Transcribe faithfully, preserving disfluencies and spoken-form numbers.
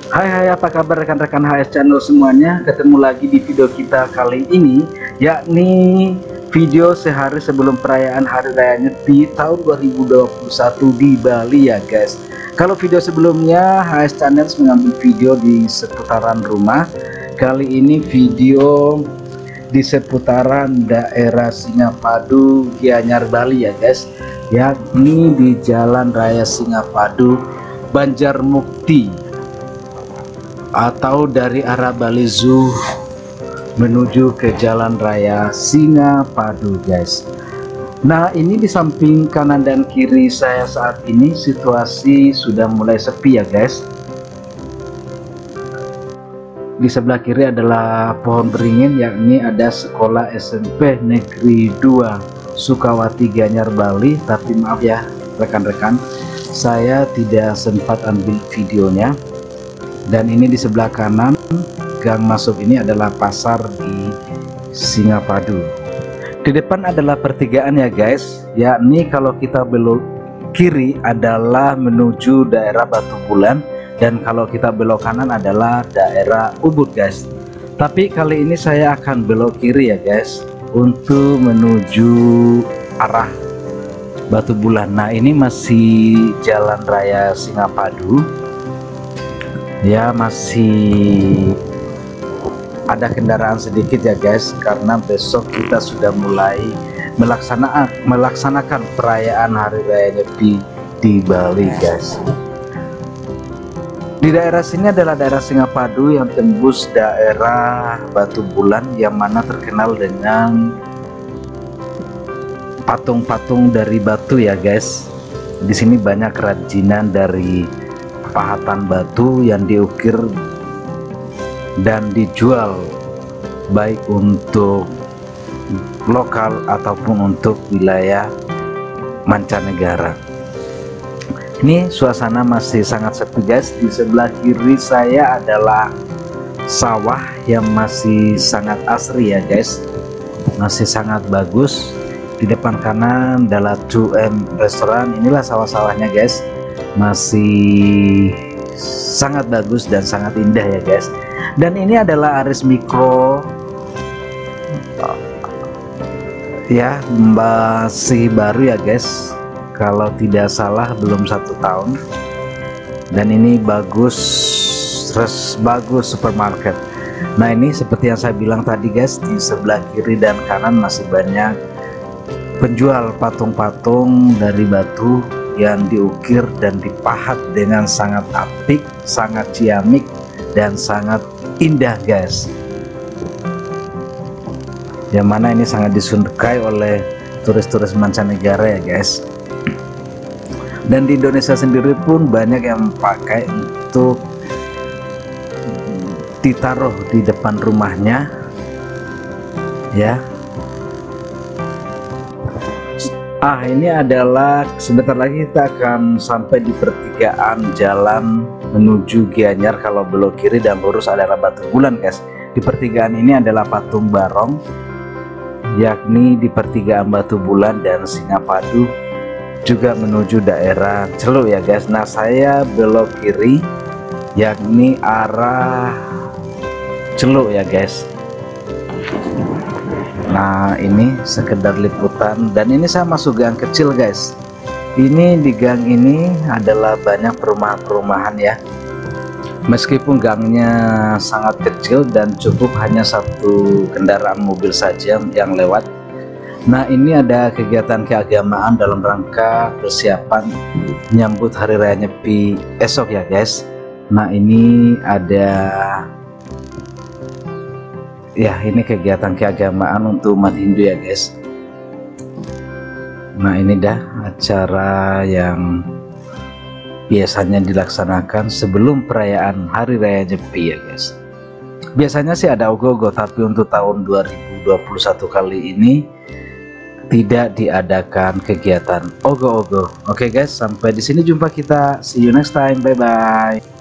Hai hai, apa kabar rekan-rekan H S Channel semuanya? Ketemu lagi di video kita kali ini, yakni video sehari sebelum perayaan Hari Raya Nyepi tahun dua ribu dua puluh satu di Bali ya guys. Kalau video sebelumnya H S Channel mengambil video di seputaran rumah, kali ini video di seputaran daerah Singapadu, Gianyar, Bali ya guys, yakni di Jalan Raya Singapadu, Banjarmukti, atau dari arah Bali Zoo menuju ke Jalan Raya Singapadu guys. Nah, ini di samping kanan dan kiri saya saat ini situasi sudah mulai sepi ya guys. Di sebelah kiri adalah pohon beringin, yakni ada sekolah S M P Negeri dua Sukawati Gianyar, Bali. Tapi maaf ya rekan-rekan, saya tidak sempat ambil videonya. Dan ini di sebelah kanan gang masuk ini adalah pasar di Singapadu. Di depan adalah pertigaan ya guys, yakni kalau kita belok kiri adalah menuju daerah Batu Bulan, dan kalau kita belok kanan adalah daerah Ubud guys. Tapi kali ini saya akan belok kiri ya guys, untuk menuju arah Batu Bulan. Nah, ini masih Jalan Raya Singapadu ya, masih ada kendaraan sedikit ya guys, karena besok kita sudah mulai melaksanakan melaksanakan perayaan Hari Raya Nyepi di Bali guys. Di daerah sini adalah daerah Singapadu yang tembus daerah Batu Bulan, yang mana terkenal dengan patung-patung dari batu ya guys. Di sini banyak kerajinan dari pahatan batu yang diukir dan dijual baik untuk lokal ataupun untuk wilayah mancanegara. Ini suasana masih sangat sepi guys. Di sebelah kiri saya adalah sawah yang masih sangat asri ya guys, masih sangat bagus. Di depan kanan adalah two M restoran. Inilah sawah-sawahnya guys, masih sangat bagus dan sangat indah ya guys. Dan ini adalah Aris Mikro ya, masih baru ya guys, kalau tidak salah belum satu tahun. Dan ini bagus, terus bagus supermarket. Nah, ini seperti yang saya bilang tadi guys, di sebelah kiri dan kanan masih banyak penjual patung-patung dari batu yang diukir dan dipahat dengan sangat apik, sangat ciamik, dan sangat indah guys. Yang mana ini sangat disukai oleh turis-turis mancanegara ya guys. Dan di Indonesia sendiri pun banyak yang pakai untuk ditaruh di depan rumahnya ya. Ah, ini adalah sebentar lagi kita akan sampai di pertigaan jalan menuju Gianyar. Kalau belok kiri dan lurus adalah Batu Bulan guys. Di pertigaan ini adalah patung Barong, yakni di pertigaan Batu Bulan dan Singapadu, juga menuju daerah Celuk ya guys. Nah, saya belok kiri yakni arah Celuk ya guys. Nah, ini sekedar liputan, dan ini saya masuk gang kecil guys. Ini di gang ini adalah banyak perumahan-perumahan ya, meskipun gangnya sangat kecil dan cukup hanya satu kendaraan mobil saja yang lewat. Nah, ini ada kegiatan keagamaan dalam rangka persiapan menyambut Hari Raya Nyepi esok ya guys. Nah, ini ada ya, ini kegiatan keagamaan untuk umat Hindu ya guys. Nah, ini dah acara yang biasanya dilaksanakan sebelum perayaan Hari Raya Nyepi ya guys. Biasanya sih ada ogoh-ogoh, tapi untuk tahun dua ribu dua puluh satu kali ini tidak diadakan kegiatan ogoh-ogoh. Oke guys, sampai di sini jumpa kita. See you next time. Bye bye.